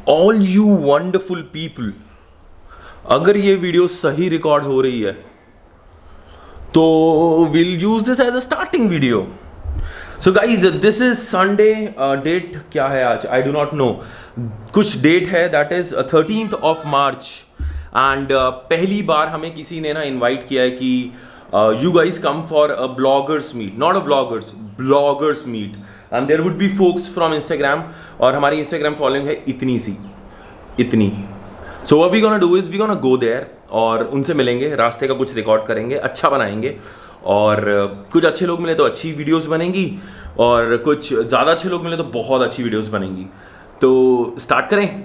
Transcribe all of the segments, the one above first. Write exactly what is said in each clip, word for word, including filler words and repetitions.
All you wonderful people, अगर ये video सही रिकॉर्ड हो रही है तो will use this as a starting video. So guys this is Sunday. Date क्या है आज? I do not know. कुछ डेट है, that is thirteenth of March. And पहली बार हमें किसी ने ना इन्वाइट किया है कि you guys come for a bloggers meet. Not a bloggers, bloggers meet. And there would be folks from Instagram. और हमारी इंस्टाग्राम फॉलोइंग है इतनी सी, इतनी. So what we gonna do is we gonna go there और उनसे मिलेंगे, रास्ते का कुछ रिकॉर्ड करेंगे, अच्छा बनाएंगे. और कुछ अच्छे लोग मिले तो अच्छी वीडियोस बनेंगी, और कुछ ज़्यादा अच्छे लोग मिले तो बहुत अच्छी वीडियोस बनेंगी. तो स्टार्ट करें.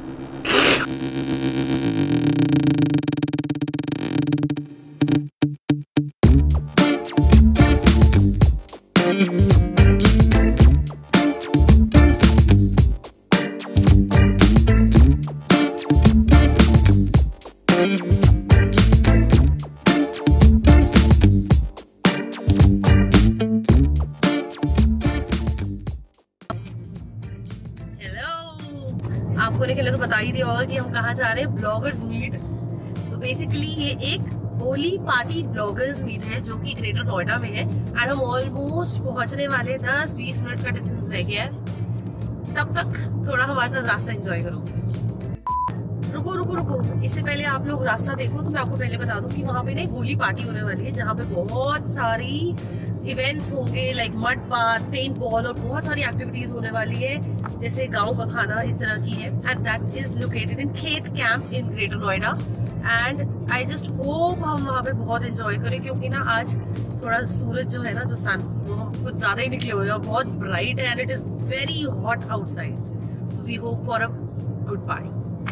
आपको निकले तो बता ही दिया होगा कि हम कहाँ जा रहे हैं. Bloggers meet. तो बेसिकली ये एक होली पार्टी ब्लॉगर्स मीट है जो कि ग्रेटर नोएडा में है. एंड हम ऑलमोस्ट पहुंचने वाले दस बीस मिनट का डिस्टेंस रह गया है. तब तक थोड़ा हमारे साथ रास्ता एंजॉय करो. रुको रुको रुको इससे पहले आप लोग रास्ता देखो तो मैं आपको पहले बता दूं कि वहाँ पे ना एक होली पार्टी होने वाली है जहाँ पे बहुत सारी इवेंट्स होंगे, like mud bath, paint ball और बहुत सारी एक्टिविटीज होने वाली है, जैसे गांव का खाना इस तरह की है. And that is located in Khet camp in greater Noida. And I just hope हम वहाँ पे बहुत एंजॉय करें, क्योंकि ना आज थोड़ा सूरज जो है ना, जो सन, वो हम कुछ ज्यादा ही निकले हुए हैं, बहुत ब्राइट है and it is very hot outside. So we hope for a good party.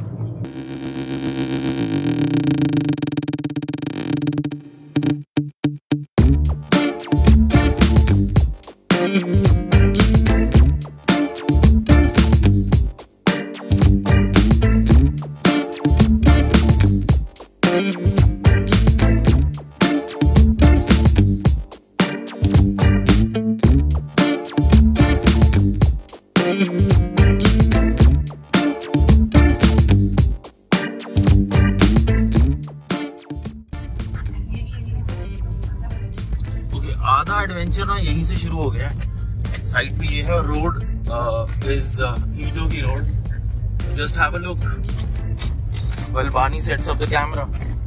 आधा एडवेंचर ना यहीं से शुरू हो गया है. साइड पे ये है, रोड इज ईदो की road. Just have a look while Bani sets up the camera.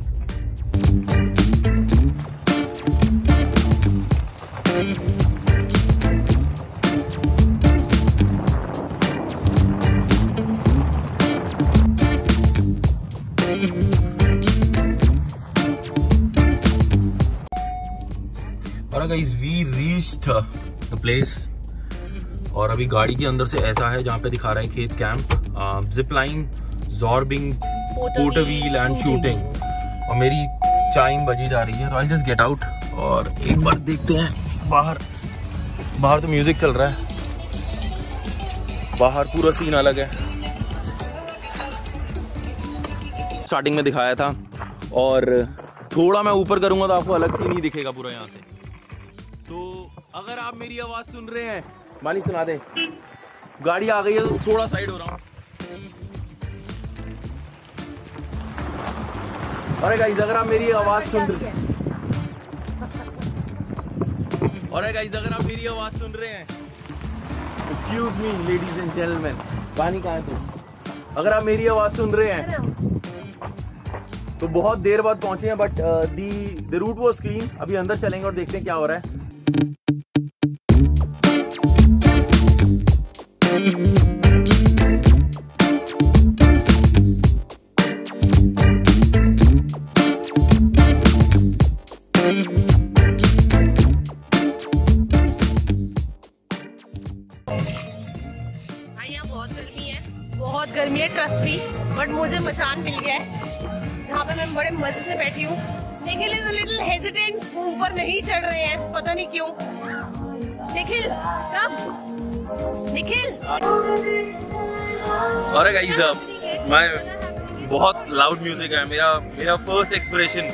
Guys we reached the place. और अभी गाड़ी के अंदर से ऐसा है जहाँ पे दिखा रहा है Khet camp, zip line, zorbing, potter wheel and shooting. और मेरी चाइम बजी जा रही है, तो आई जस्ट गेट आउट और एक बार देखते हैं बाहर. बाहर तो म्यूजिक चल रहा है, बाहर पूरा सीन अलग है. स्टार्टिंग में दिखाया था, और थोड़ा मैं ऊपर करूंगा तो आपको अलग सीन ही दिखेगा पूरा यहाँ से. तो अगर आप मेरी आवाज सुन रहे हैं, मानी सुना दे, गाड़ी आ गई है तो थोड़ा साइड हो रहा हूं. अरे गाइस अगर आप मेरी आवाज सुन रहे हैं अरे गाइस अगर आप मेरी आवाज सुन रहे हैं excuse me ladies and gentleman, पानी कहाँ है तू? अगर आप मेरी आवाज सुन रहे हैं तो बहुत देर बाद पहुंचे हैं, but the the route was clean. अभी अंदर चलेंगे और देखते हैं क्या हो रहा है. बहुत गर्मी है, बहुत गर्मी है ट्रस्ट मी, बट मुझे मचान मिल गया है जहाँ पे मैं बड़े मजे से बैठी हूँ. Nikhil is a little hesitant, वो ऊपर नहीं चढ़ रहे हैं, पता नहीं क्यों. निखिल कब? निखिल अरे गाइस मैं बहुत लाउड म्यूजिक है. मेरा मेरा फर्स्ट एक्सप्रेशन.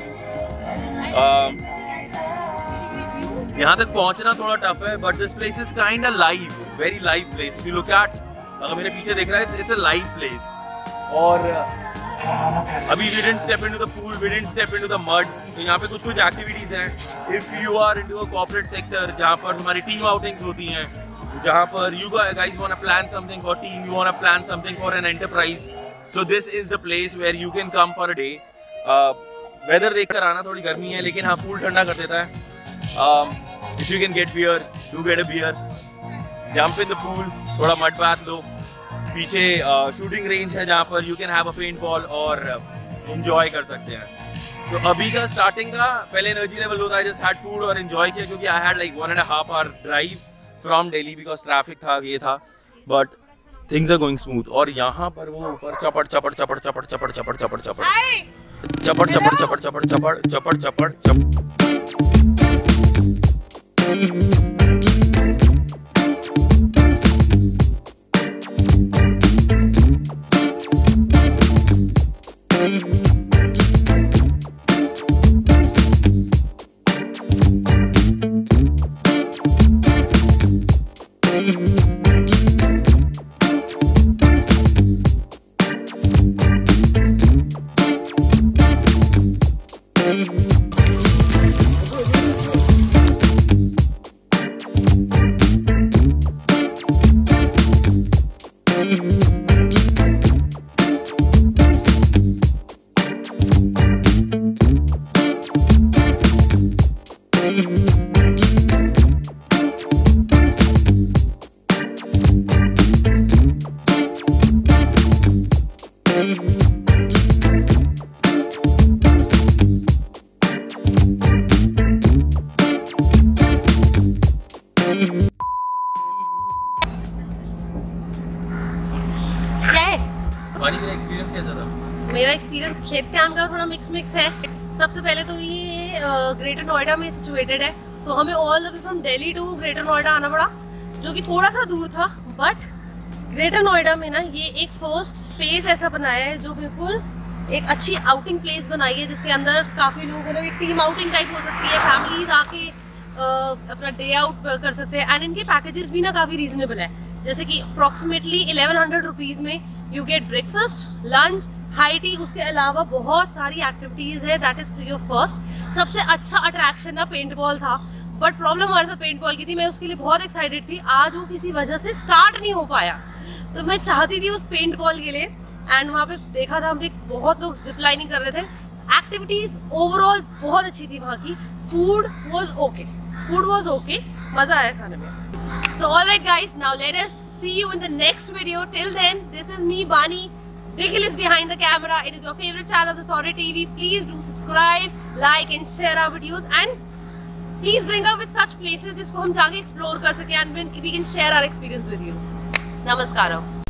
यहाँ तक पहुँचना थोड़ा टफ है, but this place is kind of live, very live place. If you look at अगर मेरे पीछे देख रहा है, इट्स अ लाइव प्लेस। और अभी we didn't step into the pool, we didn't step into the mud। तो यहाँ पे कुछ कुछ एक्टिविटीज हैं। If you are into a corporate sector, जहाँ पर हमारी टीम आउटिंग्स होती हैं, जहाँ पर you guys wanna plan something for team, you wanna plan something for an enterprise, so this is the place where you can come for a day। Weather देख कर आना, थोड़ी गर्मी है लेकिन हाँ पूल ठंडा कर देता है। If you can get beer, do get a beer, jump in the pool, थोड़ा mud bath लो। पीछे शूटिंग uh, रेंज है जहाँ पर you can have a paint ball और एंजॉय uh, कर सकते हैं। तो अभी का स्टार्टिंग का पहले एनर्जी लेवल होता है, जस्ट हैड फूड और एंजॉय किया, क्योंकि I had like one and half hour drive from Delhi because traffic था, ये था, but things are going smooth. और यहाँ पर वो ऊपर चपड़ चपड़ चपड़ चपड़ चपड़ चपड़ चपड़ चपड़ चपड़ चपड़ चपड़ चपड़ चपड़ चपड़ चपड़ चपड़ एक्सपीरियंस कैसा था? मेरा एक्सपीरियंस खेत काम का थोड़ा मिक्स मिक्स है। सबसे पहले तो ये ग्रेटर नोएडा में सिचुएटेड है, तो हमें all the way from Delhi to greater Noida आना पड़ा, जो कि थोड़ा सा दूर था। बट ग्रेटर नोएडा में ना ये एक फर्स्ट स्पेस ऐसा बनाया है जो बिल्कुल एक अच्छी आउटिंग प्लेस बनाई है, जिसके अंदर काफ़ी लोग, मतलब एक टीम आउटिंग टाइप हो सकती है, फैमिलीज आके uh, अपना डे आउट कर सकते हैं। एंड इनके पैकेजेस भी ना काफ़ी रीजनेबल है, जैसे कि अप्रॉक्सीमेटली इलेवन हंड्रेड रुपीज़ में you get breakfast, lunch, high tea, उसके अलावा बहुत सारी एक्टिविटीज़ है that is free of cost. सबसे अच्छा अट्रैक्शन ना पेंट बॉल था, बट प्रॉब्लम हमारे साथ पेंट बॉल की थी। मैं उसके लिए बहुत एक्साइटेड थी, आज वो किसी वजह से स्टार्ट नहीं हो पाया, तो मैं चाहती थी उस पेंट बॉल के लिए। एंड वहाँ पे देखा था हमने बहुत लोग जिप लाइनिंग कर रहे थे। एक्टिविटीज़ ओवरऑल बहुत अच्छी थी वहाँ की। Food was okay, food was okay, मज़ा आया खाने में। So alright guys, now let us see you in the next video. Till then, this is me, Bani. Nikhil is behind the camera. It is your favorite channel, The Sorry T V. Please do subscribe, like and share our videos, and please bring up with such places जिसको हम जाके explore कर सकें and we can share our experience with you. Namaskaram.